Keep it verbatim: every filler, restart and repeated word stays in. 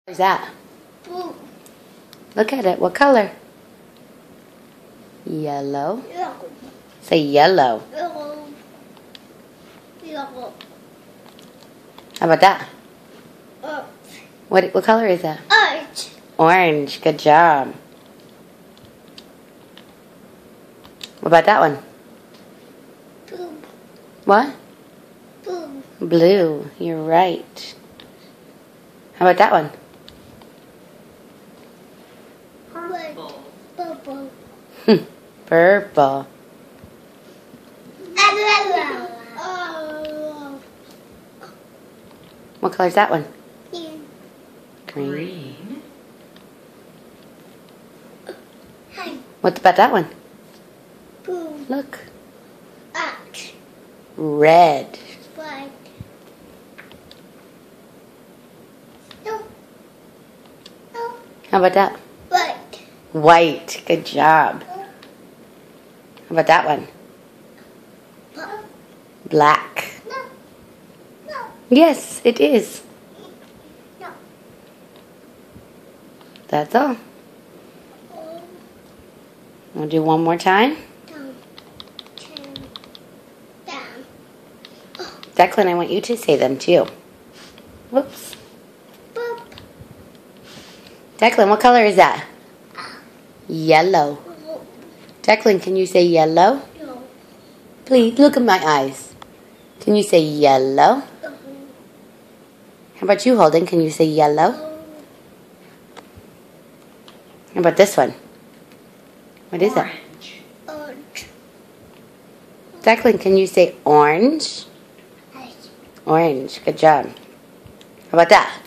What is that? Blue. Look at it. What color? Yellow. Yellow. Say yellow. Yellow. Yellow. How about that? Orange. What what color is that? Orange. Orange. Good job. What about that one? Blue. What? Blue. Blue. You're right. How about that one? Red. Purple. Purple. Oh. What color is that one? Green. Green. Hi. What about that one? Blue. Look. Orange. Red. White. No. No. How about that? White. White. Good job. How about that one? No. Black. No. No. Yes, it is. No. That's all. We'll do one more time. Down. Ten. Down. Declan, I want you to say them too. Whoops. Boop. Declan, what color is that? Yellow. Declan, can you say yellow? No. Please, look at my eyes. Can you say yellow? How about you, Holden? Can you say yellow? How about this one? What is that? Orange. Declan, can you say orange? Orange. Orange. Good job. How about that?